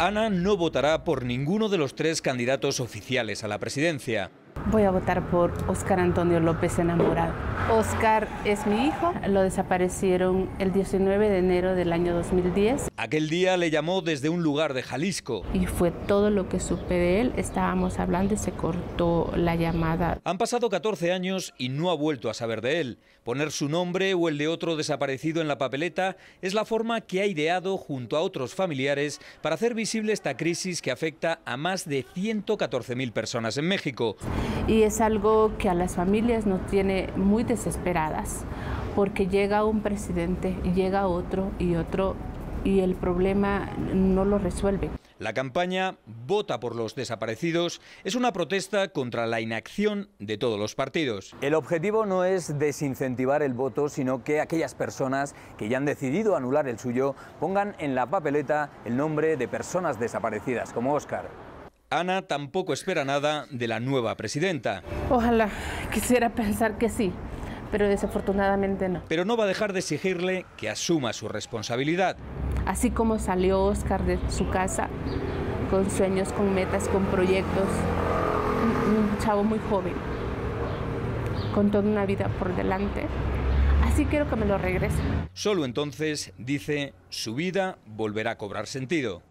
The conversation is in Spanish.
Ana no votará por ninguno de los tres candidatos oficiales a la presidencia. Voy a votar por Óscar Antonio López Enamorado. Óscar es mi hijo, lo desaparecieron el 19 de enero del año 2010. Aquel día le llamó desde un lugar de Jalisco. Y fue todo lo que supe de él, estábamos hablando y se cortó la llamada. Han pasado 14 años y no ha vuelto a saber de él. Poner su nombre o el de otro desaparecido en la papeleta es la forma que ha ideado junto a otros familiares para hacer visible esta crisis que afecta a más de 114.000 personas en México. Y es algo que a las familias nos tiene muy desesperadas, porque llega un presidente, llega otro, y el problema no lo resuelve. La campaña Vota por los desaparecidos es una protesta contra la inacción de todos los partidos. El objetivo no es desincentivar el voto, sino que aquellas personas que ya han decidido anular el suyo pongan en la papeleta el nombre de personas desaparecidas, como Óscar. Ana tampoco espera nada de la nueva presidenta. Ojalá, quisiera pensar que sí, pero desafortunadamente no. Pero no va a dejar de exigirle que asuma su responsabilidad. Así como salió Óscar de su casa, con sueños, con metas, con proyectos, un chavo muy joven, con toda una vida por delante, así quiero que me lo regrese. Solo entonces, dice, su vida volverá a cobrar sentido.